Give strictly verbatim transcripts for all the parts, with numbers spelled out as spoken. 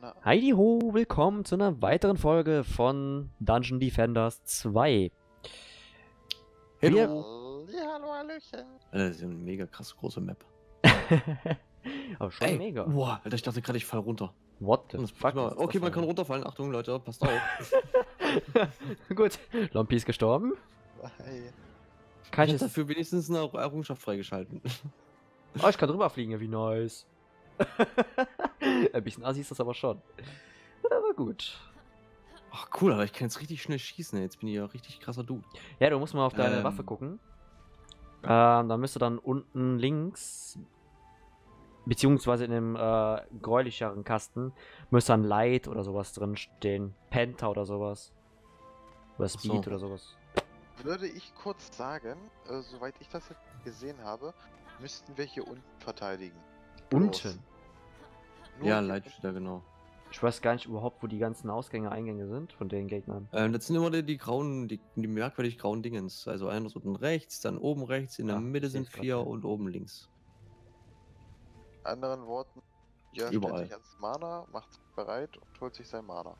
Na, Heidi ho, willkommen zu einer weiteren Folge von Dungeon Defenders zwei. Wir- hallo, ja, hallo, hallöchen. Alter, das ist ja eine mega krass große Map. Aber schon Ey, mega. Boah, Alter, ich dachte gerade, ich fall runter. What the Das fuck? mal, ist okay, das man kann denn? runterfallen. Achtung, Leute, passt auf. Gut, Lompi ist gestorben. Hey. Kann Ich ich hab es... dafür wenigstens eine Errungenschaft freigeschalten. Oh, ich kann drüber fliegen, ja, wie nice. Ein bisschen assi ist das aber schon. Aber gut. Ach cool, aber ich kann jetzt richtig schnell schießen. Ey. Jetzt bin ich ja richtig krasser Dude. Ja, du musst mal auf deine Ähm. Waffe gucken. Ähm, dann müsste dann unten links, beziehungsweise in dem äh, gräulicheren Kasten, müsste dann Light oder sowas drin stehen. Penta oder sowas. Oder so. Speed oder sowas. Würde ich kurz sagen, äh, soweit ich das jetzt gesehen habe, müssten wir hier unten verteidigen. Bloß. Unten? Nur Ja, hier Light unten. steht da genau. Ich weiß gar nicht überhaupt, wo die ganzen Ausgänge, Eingänge sind von den Gegnern. Ähm, das sind immer die, die grauen, die, die merkwürdig grauen Dingens. Also einer unten rechts, dann oben rechts, in der Ja, Mitte ich sind seh's grad, vier ja. und oben links. Anderen Worten, ja, stellt Überall. sich ans Mana, macht sich bereit und holt sich sein Mana.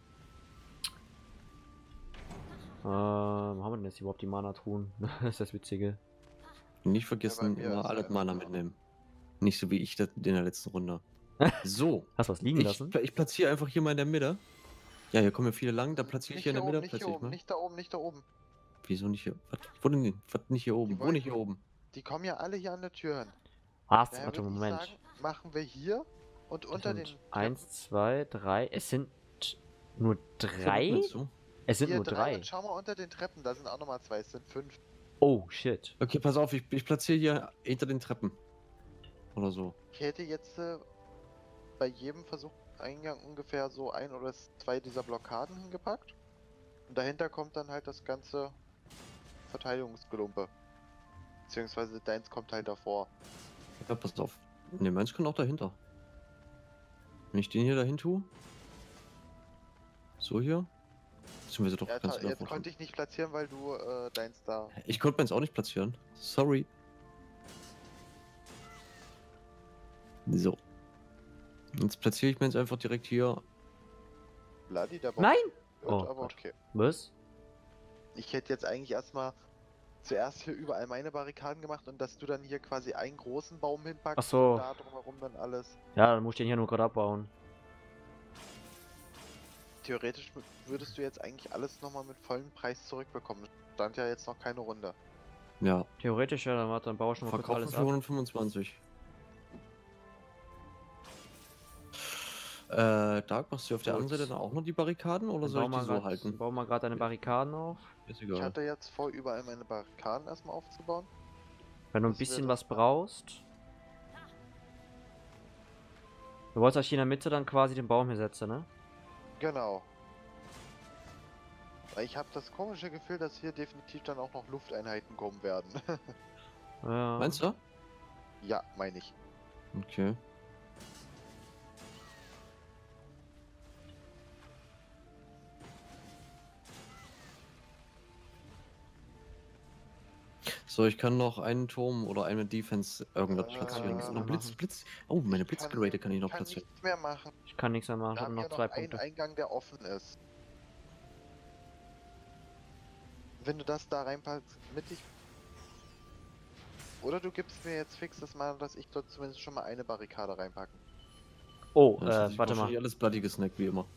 Ähm, wo haben wir denn jetzt überhaupt die Mana-Truhen? Das ist das Witzige. Nicht vergessen, mir immer ist alles einer Mana da. mitnehmen. Nicht so wie ich das in der letzten Runde. So. Hast du was liegen Ich, lassen? pla- ich platziere einfach hier mal in der Mitte. Ja, hier kommen ja viele lang, da platziere ich Nicht hier in der oben, Mitte. nicht hier Platziere ich oben, mal. nicht da oben, nicht da oben. Wieso nicht hier? Was? Wo denn nicht? Was nicht hier oben? Wo wollen- nicht hier oben? Die kommen ja alle hier an der Tür hin. Ah, Daher warte, würde ich Moment. sagen, machen wir hier und unter den Treppen Eins, zwei, drei. Es sind nur So, was drei? meinst du? Es sind hier nur drei. drei. Und schau mal unter den Treppen, da sind auch nochmal zwei, es sind fünf. Oh, shit. Okay, pass auf, ich, ich platziere hier hinter den Treppen. Oder so. Ich hätte jetzt äh, bei jedem Versuchseingang ungefähr so ein oder zwei dieser Blockaden hingepackt. Und dahinter kommt dann halt das ganze Verteidigungsgelumpe. Beziehungsweise deins kommt halt davor. Ja, pass auf. Ne, meins kann auch dahinter. Wenn ich den hier dahin tue. So hier. Beziehungsweise doch, Ja, kannst ta- du jetzt davor konnte ich nicht platzieren, weil du äh, deins da. schon. Ich konnte meins auch nicht platzieren. Sorry. So. Jetzt platziere ich meins einfach direkt hier. Bloody, der Bock Nein! wird, Oh aber Gott. okay. Was? Ich hätte jetzt eigentlich erstmal zuerst hier überall meine Barrikaden gemacht und dass du dann hier quasi einen großen Baum hinpackst Ach so. und da drumherum dann alles. Ja, dann muss ich den hier nur gerade abbauen. Theoretisch w- würdest du jetzt eigentlich alles nochmal mit vollem Preis zurückbekommen. Stand ja jetzt noch keine Runde. Ja. Theoretisch, ja, dann, warte, dann baue ich noch mal kurz Verkaufen alles für ab. hundertfünfundzwanzig. Äh, Dark, machst du auf der Gut. anderen Seite dann auch noch die Barrikaden oder Dann soll bau ich mal die so grad, halten? Bau mal gerade deine Barrikaden auf. Ist Ich egal. hatte jetzt vor, überall meine Barrikaden erstmal aufzubauen. Wenn du ein Das wär bisschen das was dann. brauchst. Du wolltest euch hier in der Mitte dann quasi den Baum hier setzen, ne? Genau. Weil ich habe das komische Gefühl, dass hier definitiv dann auch noch Lufteinheiten kommen werden. Ja. Meinst du? Ja, meine ich. Okay. So, ich kann noch einen Turm oder eine Defense irgendwas Äh, platzieren. kann Oder ich Blitz, machen. Blitz. Oh, meine Ich kann- Blitzgeräte kann ich noch kann platzieren. nichts mehr machen. Ich kann nichts mehr machen, ich Wir habe haben noch hier zwei noch einen Punkte. Eingang, der offen ist. Wenn du das da reinpackst, mittig. Oder du gibst mir jetzt fix das mal, dass ich dort zumindest schon mal eine Barrikade reinpacken. Oh, Ja, das hat äh, sich warte wahrscheinlich mal. alles bloody gesnackt, wie immer.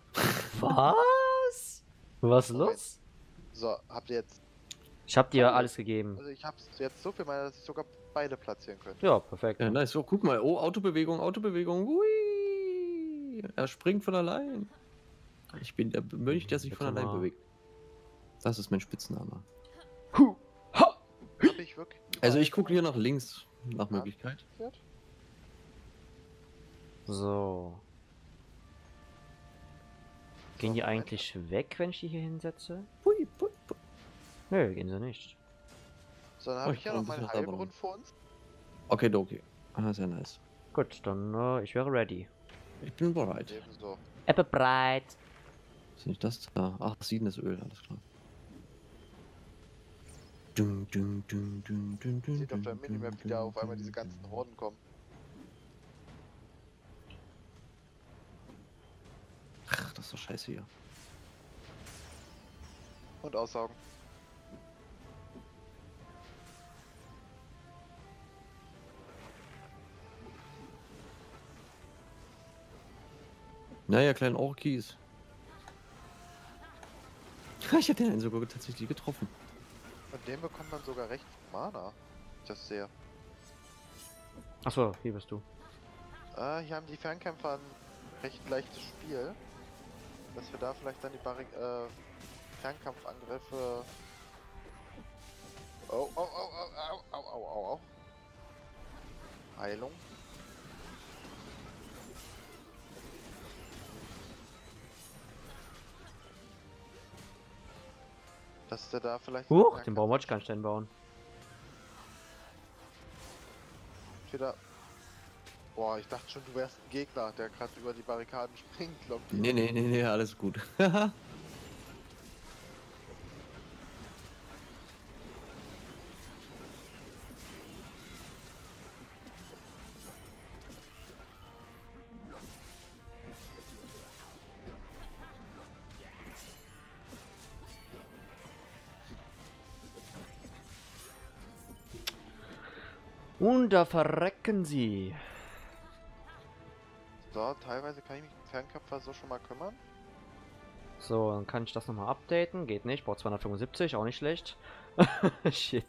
Was? Was ist Moment. los? So, habt ihr jetzt. Ich hab dir Oh. alles gegeben. Also ich hab's jetzt so viel mal, dass ich sogar beide platzieren könnte. Ja, perfekt. Ja, nice. So, guck mal. Oh, Autobewegung, Autobewegung. Hui. Er springt von allein. Ich bin der Mönch, der sich Bitte von allein mal. bewegt. Das ist mein Spitzname. Huh. Ha. Hab ich wirklich. Also überall ich gucke hier nach links, nach Ja. Möglichkeit. platziert? So. Gehen So, die Moment. eigentlich weg, wenn ich die hier hinsetze? Pui, pui, pui. Nö, gehen sie nicht. So, dann Oh, habe ich ich hier brauch noch ein meinen bisschen Heilbrunn vor uns. Okay, okay. Ah, sehr nice. Gut, dann äh, ich wäre ready. Ich bin bereit. Ebenso. Apple breit. Ist nicht das da? Ach, siedendes Öl, alles klar. Dun, dun, dun, dun, dun, dun, Sieht auf der dun, Minimap dun, wieder dun, auf einmal dun, diese ganzen dun. Horden kommen. ist doch scheiße hier. Und aussaugen. Naja, kleinen Orkis. Ich hätte den sogar tatsächlich getroffen. Von dem bekommt man sogar recht viel Mana. Das sehe. Achso, hier bist du. Äh, hier haben die Fernkämpfer ein recht leichtes Spiel. Dass wir da vielleicht dann die Barri äh, Fernkampfangriffe. Oh, oh, oh, oh, oh, oh, oh, oh. Heilung. Dass der da vielleicht. Huch, den Baum wollte ich gar nicht hinbauen. Wieder. Boah, ich dachte schon, du wärst ein Gegner, der gerade über die Barrikaden springt, glaub ich. Nee, nee, nee, nee, alles gut. Und da verrecken sie. So, teilweise kann ich mich um Fernkämpfer so schon mal kümmern. So, dann kann ich das nochmal updaten. Geht nicht. Braucht zweihundertfünfundsiebzig, auch nicht schlecht. Shit.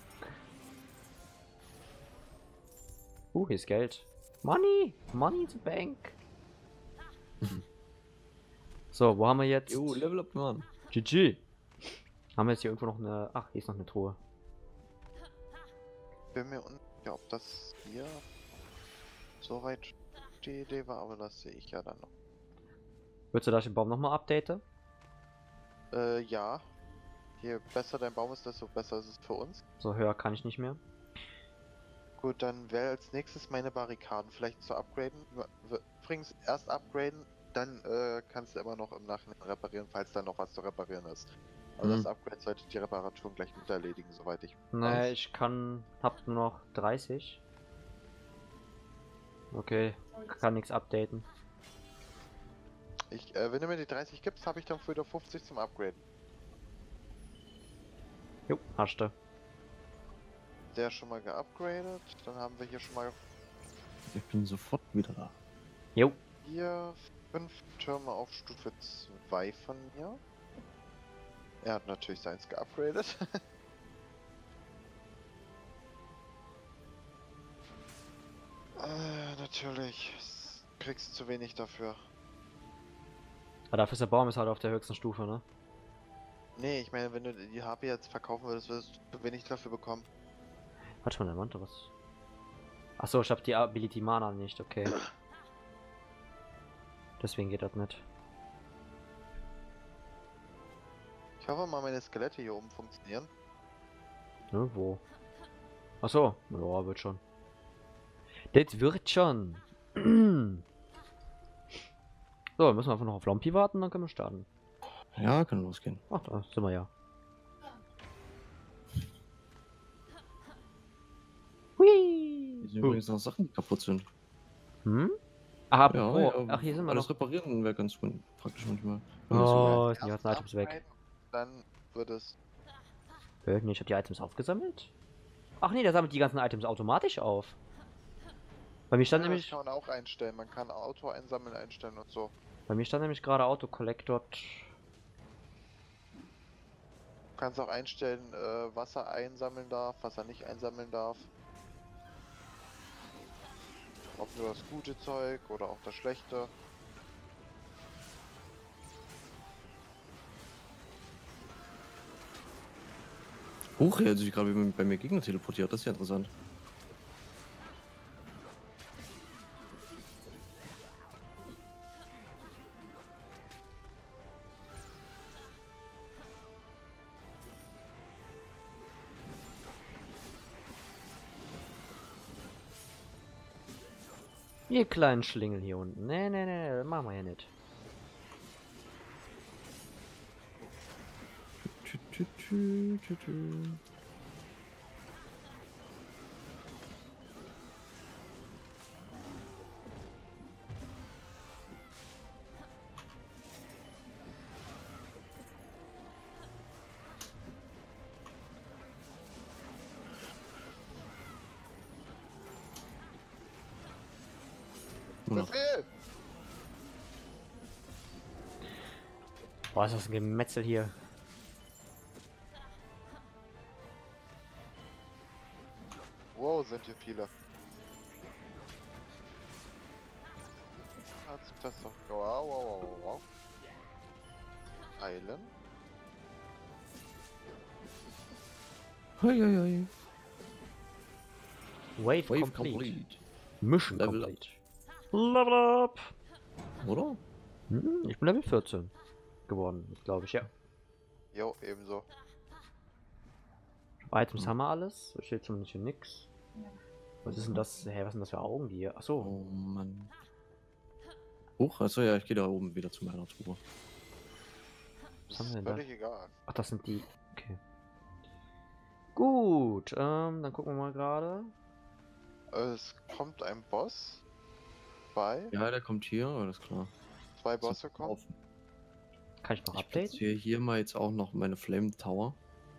Uh, hier ist Geld. Money! Money in the bank. So, wo haben wir jetzt? Jo, Level up, Mann. G G. Haben wir jetzt hier irgendwo noch eine... Ach, hier ist noch eine Truhe. Bin mir unsicher, ob das hier so weit die Idee war, aber das sehe ich ja dann noch. Würdest du da den Baum nochmal updaten? Äh, ja. Je besser dein Baum ist, desto besser ist es für uns. So höher kann ich nicht mehr. Gut, dann wäre als nächstes meine Barrikaden vielleicht zu upgraden. W- Übrigens erst upgraden, dann äh, kannst du immer noch im Nachhinein reparieren, falls da noch was zu reparieren ist. Also Mhm. das Upgrade sollte die Reparaturen gleich mit erledigen, soweit ich Nee, weiß. ich kann... Hab nur noch dreißig. Okay, kann nichts updaten. Ich, äh, wenn du mir die dreißig gibst, habe ich dann wieder fünfzig zum Upgraden. Jo, hast du. Der ist schon mal geupgradet. Dann haben wir hier schon mal Ich bin sofort wieder da. Jo. hier fünf Türme auf Stufe zwei von mir. Er hat natürlich seins geupgradet. äh, natürlich. Kriegst zu wenig dafür. Aber dafür ist der Baum ist halt auf der höchsten Stufe, ne? Nee, ich meine, wenn du die H P jetzt verkaufen würdest, würdest du zu wenig dafür bekommen. Warte mal, der Mantel, was? Achso, ich hab die Ability Mana nicht, okay. Deswegen geht das nicht. Ich hoffe mal, meine Skelette hier oben funktionieren. Ne, wo? Achso, ja, wird schon. Das wird schon. So, müssen wir einfach noch auf Lompi warten, dann können wir starten. Ja, kann losgehen. Ach, da sind wir ja. Hui! Hier sind übrigens noch Sachen, die kaputt sind. Hm? Ach, apropos, ja, ach, hier sind wir alles noch. reparieren wäre ganz gut, praktisch manchmal. Oh, Erst sind die ganzen Items weg. upgraden, Dann wird es. Hä, nee, ich hab die Items aufgesammelt. Ach nee, der sammelt die ganzen Items automatisch auf. Bei mir stand Ja, das nämlich, kann man auch einstellen. Man kann Auto einsammeln einstellen und so. bei mir stand nämlich gerade Auto Collector. Du kannst auch einstellen, äh, was er einsammeln darf, was er nicht einsammeln darf. Ob nur das gute Zeug oder auch das schlechte. Huch, er hat sich gerade bei mir Gegner teleportiert, das ist ja interessant. Ihr kleinen Schlingel hier unten. Nee, nee, nee, das machen wir ja nicht. Tü, tü, tü, tü, tü. Nur noch. Befehl! Boah, ist das ein Gemetzel hier. Wow, sind hier viele. Hat sich das doch. Wow, wow, wow, wow. Heilen. Hoi, hoi, hoi. Wave, Wave complete. complete. Mission Level complete. Level up. Oder? Hm, ich bin Level vierzehn geworden, glaube ich, ja. Jo, ebenso. Items haben wir alles. Da steht zumindest hier nix. Was ist denn das? Hä, was sind das für Augen hier? Achso. Oh Mann. Hoch, achso, ja, ich gehe da oben wieder zu meiner Truhe. Das Was haben ist wir denn da? völlig egal. Ach, das sind die. Okay. Gut, ähm, dann gucken wir mal gerade. Es kommt ein Boss. Zwei. Ja, der kommt hier, alles klar. Zwei Bosse kommen. Auf. Kann ich noch Ich updaten? platziere hier mal jetzt auch noch meine Flame Tower.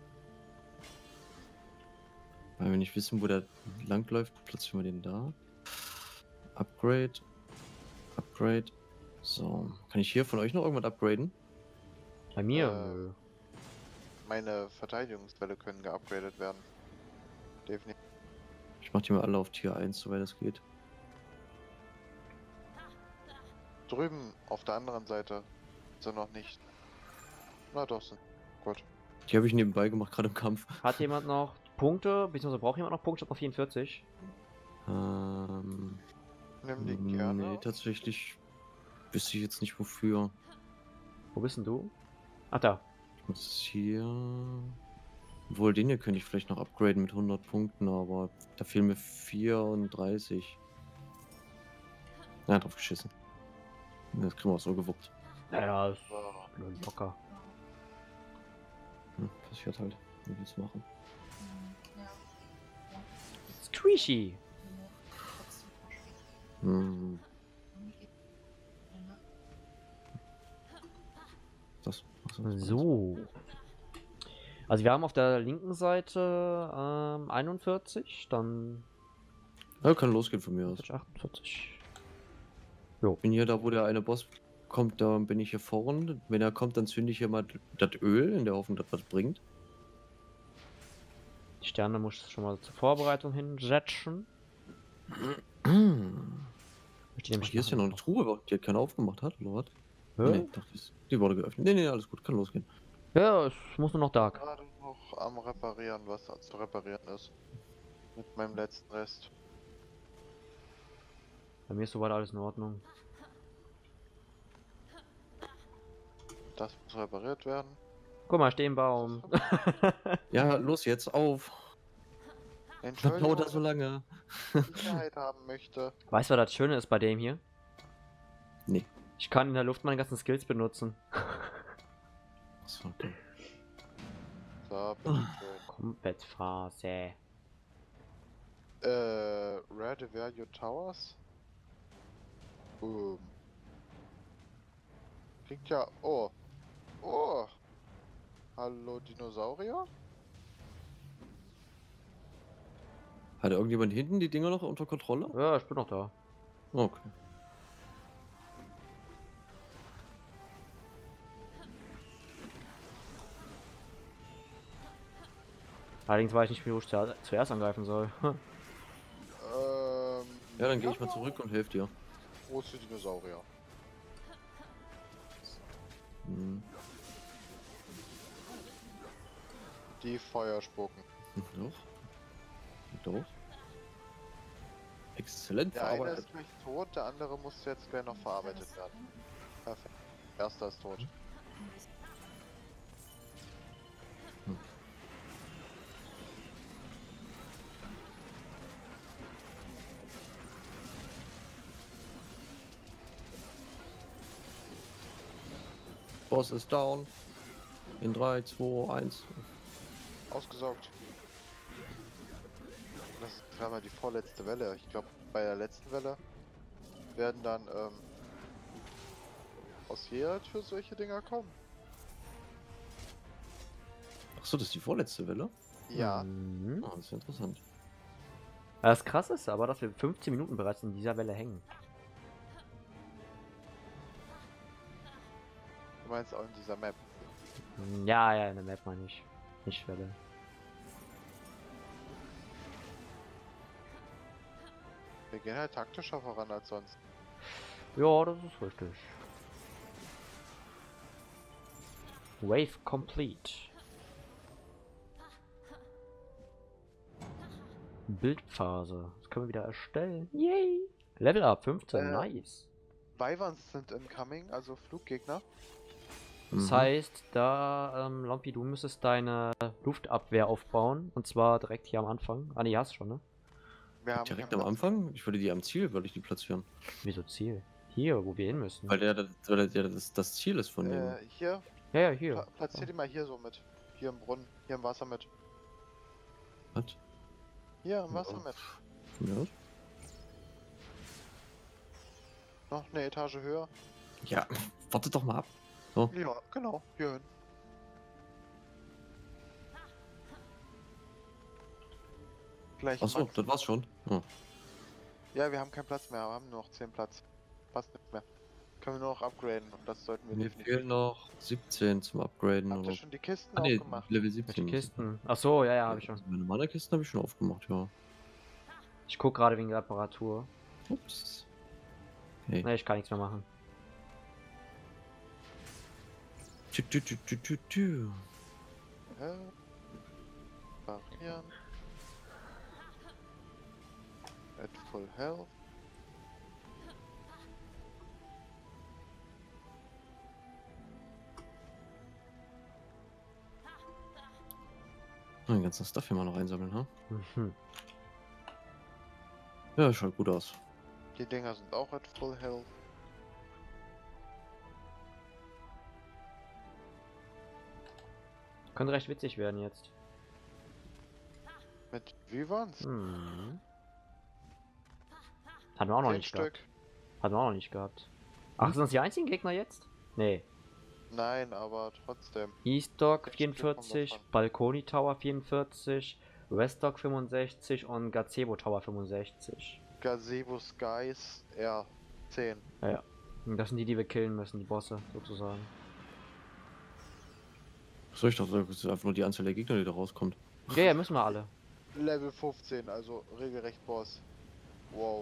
Weil wir nicht wissen, wo der lang läuft, platzieren wir den da. Upgrade. Upgrade. So. Kann ich hier von euch noch irgendwas upgraden? Bei mir? Äh, Nö. Meine Verteidigungswelle können geupgradet werden. Definitiv. Ich mach die mal alle auf Tier eins, soweit es geht. Drüben auf der anderen Seite sind noch nicht. Na doch, sind. Gut. Die habe ich nebenbei gemacht, gerade im Kampf. Hat jemand noch Punkte? Beziehungsweise braucht jemand noch Punkte? Ich hab noch vierundvierzig. Ähm. Nimm die gerne. Nee, tatsächlich wüsste ich jetzt nicht wofür. Wo bist denn du? Ach, da. Ich muss hier. Obwohl, den hier könnte ich vielleicht noch upgraden mit hundert Punkten, aber da fehlen mir vierunddreißig. Ja, drauf geschissen. Das kriegen wir auch so gewuppt. Naja, ist So. nur locker. Hm, passiert halt. Wie willst du machen? Squishy. Hm. Das. Was was- So. Also wir haben auf der linken Seite ähm, einundvierzig, dann Ja, kann losgehen von mir aus. achtundvierzig. Bin hier da, wo der eine Boss kommt, da bin ich hier vorne. Wenn er kommt, dann zünde ich hier mal das Öl, in der Hoffnung, dass was bringt. Die Sterne muss ich schon mal zur Vorbereitung hinsetzen. Ach, Möchte nämlich hier ist ja noch eine Truhe, die hat keiner aufgemacht hat, oder was? Hä? Nee, dachte ich, die wurde geöffnet. Nee, nee, alles gut, kann losgehen. Ja, es muss nur noch da. Gerade noch am Reparieren, was da zu reparieren ist. Mit meinem letzten Rest. Bei mir ist soweit alles in Ordnung. Das muss repariert werden. Guck mal, stehen Baum. Ja, los jetzt, auf! Was Entschuldigung, dauert das so lange? wenn ich Sicherheit haben möchte. Weißt du, was das Schöne ist bei dem hier? Nee. Ich kann in der Luft meine ganzen Skills benutzen. Achso, okay. So, bitteschön. Komplett Phase. Äh, Red Value Towers? Boom. Klingt ja. Oh. Oh. Hallo Dinosaurier? Hat irgendjemand hinten die Dinger noch unter Kontrolle? Ja, ich bin noch da. Okay. Allerdings weiß ich nicht, wie ich zu- zuerst angreifen soll. Ähm. Ja, dann gehe ich mal zurück und helfe dir. Große Dinosaurier. Hm. Die Feuer spucken. Doch. Doch. Exzellent Der eine verarbeitet. ist gleich tot, der andere muss jetzt gleich noch verarbeitet werden. Perfekt. Erster ist tot. Boss ist down. In drei, zwei, eins. Ausgesaugt. Das ist gerade mal die vorletzte Welle. Ich glaube, bei der letzten Welle werden dann ähm, aus jeder Tür solche Dinger kommen. Achso, das ist die vorletzte Welle? Ja. Mhm. Ah, das ist interessant. Das krasse ist aber, dass wir fünfzehn Minuten bereits in dieser Welle hängen. meinst auch in dieser Map. Hm, Ja, ja, in der Map meine ich. Nicht Schwelle. Wir gehen halt taktischer voran als sonst. Ja, das ist richtig. Wave complete. Bildphase. Das können wir wieder erstellen. Yay! Level up fünfzehn, Äh, nice. Wyverns sind incoming, also Fluggegner. Das Mhm. heißt, da, ähm, Lompi, du müsstest deine Luftabwehr aufbauen. Und zwar direkt hier am Anfang. Ah, nee, hast du schon, ne? Wir haben Direkt keinen am Platz. Anfang? Ich würde die am Ziel, würde ich die platzieren. Wieso Ziel? Hier, wo wir hin müssen. Weil der, das, weil der das, das Ziel ist von dem. Äh, hier, Ja, ja, hier. pla platzier die mal hier so mit. Hier im Brunnen, hier im Wasser mit. Was? Hier im Wasser Ja. mit. Von mir aus? Noch eine Etage höher. Ja, warte doch mal ab. Ja, genau, hier hin. Gleich Achso, Max. das war's schon. Oh. Ja, wir haben keinen Platz mehr, wir haben nur noch zehn Platz. Passt nicht mehr. Können wir nur noch upgraden und das sollten wir Mir definitiv. fehlen noch siebzehn zum Upgraden. Habt ihr Oder? schon die Kisten Ah, nee, aufgemacht? Level Welche siebzehn. Kisten? Ach so, ja, ja, habe ich schon. Also meine Mana-Kisten habe ich schon aufgemacht, ja. Ich guck gerade wegen der Reparatur. Ups. Okay. Ne, ich kann nichts mehr machen. Tü, tü, tü, tü, tü, tü. Hä? Variieren. At full health. Den ganzen Stuff hier mal noch einsammeln, ha? Mhm. Ja, schaut gut aus. Die Dinger sind auch at full health. Könnte recht witzig werden jetzt. Mit Wyverns? Hm. Hatten wir auch noch Zehn nicht Stück. gehabt. Hatten wir auch noch nicht gehabt. Ach, sind das die einzigen Gegner jetzt? Nee. Nein, aber trotzdem. Eastdock Zehn Stück vierundvierzig, haben wir Balcony Tower vierundvierzig, Westdock fünfundsechzig und Gazebo Tower fünfundsechzig. Gazebo Skies R zehn. Ja. Und das sind die, die wir killen müssen, die Bosse sozusagen. So, ich dachte, das ist einfach nur die Anzahl der Gegner, die da rauskommt. Ja, ja, müssen wir alle. Level fünfzehn, also regelrecht Boss. Wow.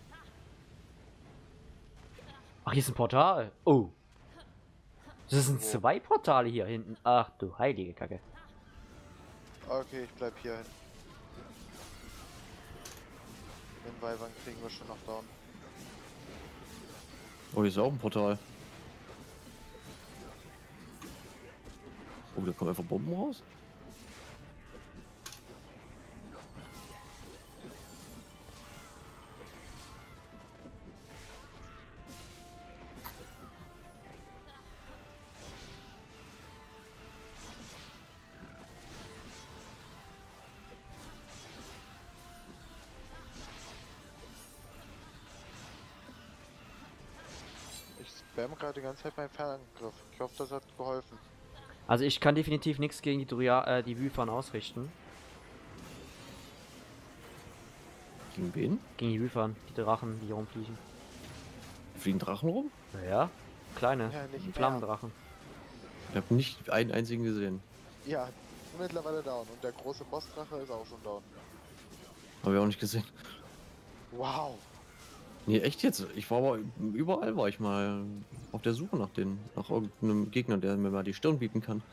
Ach, hier ist ein Portal. Oh. Das sind Wo? zwei Portale hier hinten. Ach du heilige Kacke. Okay, ich bleib hier hin. Den Wyvern kriegen wir schon noch down. Oh, hier ist auch ein Portal. Oh, da kommen einfach Bomben raus. Ich spam gerade die ganze Zeit meinen Fernangriff. Ich hoffe, das hat geholfen. Also ich kann definitiv nichts gegen die Dria äh, die Wyvern ausrichten. Gegen wen? Gegen die Wyvern, die Drachen, die hier rumfliegen. Fliegen Drachen rum? Naja, kleine Ja, nicht mehr. Flammendrachen. Ich habe nicht einen einzigen gesehen. Ja, mittlerweile down. Und der große Bossdrache ist auch schon down. Habe ich auch nicht gesehen. Wow. Nee, echt jetzt? Ich war aber überall war ich mal auf der Suche nach den, nach irgendeinem Gegner, der mir mal die Stirn bieten kann.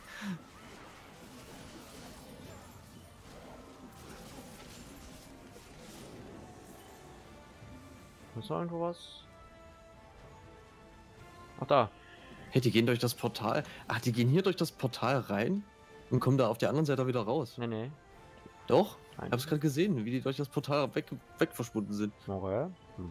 Ist da irgendwo was? Ach da. Hey, die gehen durch das Portal. Ach, die gehen hier durch das Portal rein und kommen da auf der anderen Seite wieder raus. Nee, nee. Doch? Nein. Ich hab's gerade gesehen, wie die durch das Portal weg, weg verschwunden sind. Okay. Hm.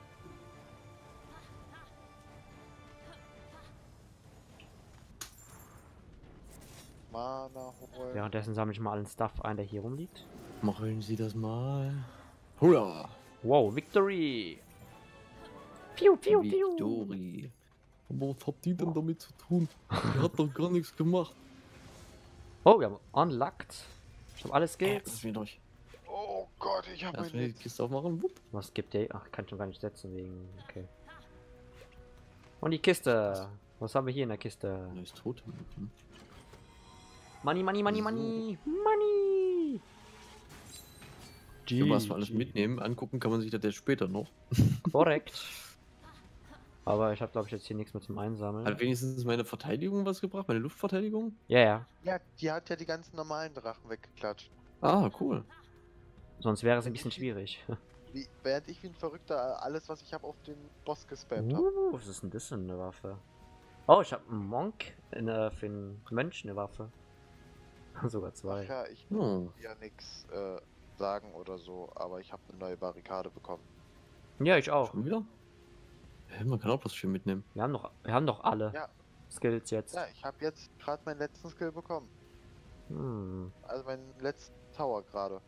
Mana holen. Währenddessen sammle ich mal allen Stuff ein, der hier rumliegt. Machen Sie das mal. Hurra! Wow, Victory! Piu, piu, piu! Victory. Aber was hat die denn damit zu tun? Die hat doch gar nichts gemacht. Oh, wir haben unlocked. Ich hab alles Äh, Skills. lass mich durch. Oh Gott, ich habe Erstmal die nichts. Kiste aufmachen. Wupp. Was gibt der? Ach, kann ich schon gar nicht setzen wegen. Okay. Und die Kiste. Was haben wir hier in der Kiste? Neues Totem. Hm. Money, money, money, So. money, money. Können wir erstmal alles mitnehmen. Angucken kann man sich das ja später noch. Korrekt. Aber ich habe, glaube ich, jetzt hier nichts mehr zum Einsammeln. Hat wenigstens meine Verteidigung was gebracht? Meine Luftverteidigung? Ja, ja. Ja, die hat ja die ganzen normalen Drachen weggeklatscht. Ah, cool. Sonst wäre es ein bisschen schwierig. Wie, während ich wie ein Verrückter alles, was ich habe, auf den Boss gespammt habe. Uh, was ist denn das für eine Waffe? Oh, ich habe einen Monk in, äh, für einen Mönch eine Waffe. Sogar Ach zwei. ja, ich Hm. will ja nichts äh, sagen oder so, aber ich habe eine neue Barrikade bekommen. Ja, ich auch. Schon wieder? Hä, man kann auch was schön mitnehmen. Wir haben doch, wir haben doch alle Ja. Skills jetzt. Ja, ich habe jetzt gerade meinen letzten Skill bekommen. Hm. Also meinen letzten Tower gerade.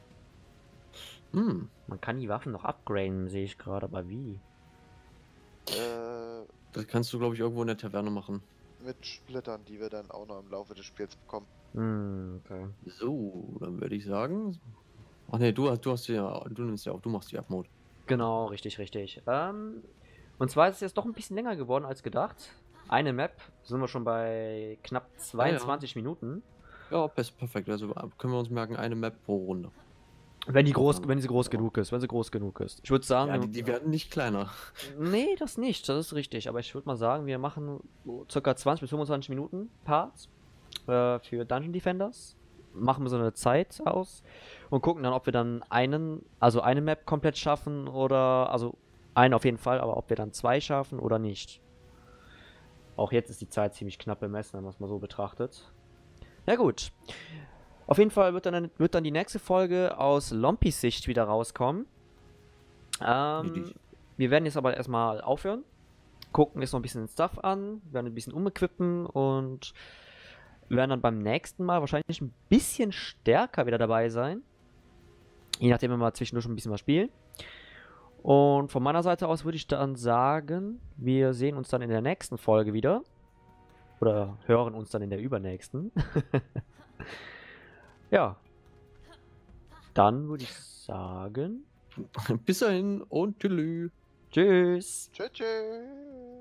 Hm. Man kann die Waffen noch upgraden, sehe ich gerade, aber wie? Äh, Das kannst du, glaube ich, irgendwo in der Taverne machen. mit Splittern, die wir dann auch noch im Laufe des Spiels bekommen. Hm, okay. So, dann würde ich sagen. Ach nee, du, du hast ja, du nimmst ja auch, du machst die Upmode. Genau, richtig, richtig. Ähm, und zwar ist es jetzt doch ein bisschen länger geworden als gedacht. Eine Map, sind wir schon bei knapp zweiundzwanzig Minuten. Ja, best, perfekt. Also können wir uns merken, eine Map pro Runde. Wenn die groß, Ja. wenn sie groß Ja. genug ist, wenn sie groß genug ist. Ich würde sagen, Ja, die, die werden nicht kleiner. nee, das nicht, das ist richtig. Aber ich würde mal sagen, wir machen so circa zwanzig bis fünfundzwanzig Minuten Parts äh, für Dungeon Defenders. Machen wir so eine Zeit aus und gucken dann, ob wir dann einen, also eine Map komplett schaffen oder, also eine auf jeden Fall, aber ob wir dann zwei schaffen oder nicht. Auch jetzt ist die Zeit ziemlich knapp bemessen, wenn man es mal so betrachtet. Ja gut. Auf jeden Fall wird dann, wird dann die nächste Folge aus Lompis Sicht wieder rauskommen. Ähm, Richtig. wir werden jetzt aber erstmal aufhören. Gucken jetzt noch ein bisschen den Stuff an, werden ein bisschen umequippen und werden dann beim nächsten Mal wahrscheinlich ein bisschen stärker wieder dabei sein. Je nachdem, wenn wir mal zwischendurch ein bisschen was spielen. Und von meiner Seite aus würde ich dann sagen, wir sehen uns dann in der nächsten Folge wieder. Oder hören uns dann in der übernächsten. Ja. Dann würde ich sagen, Bis dahin und tschüss. tschüss. Tschüss, tschüss.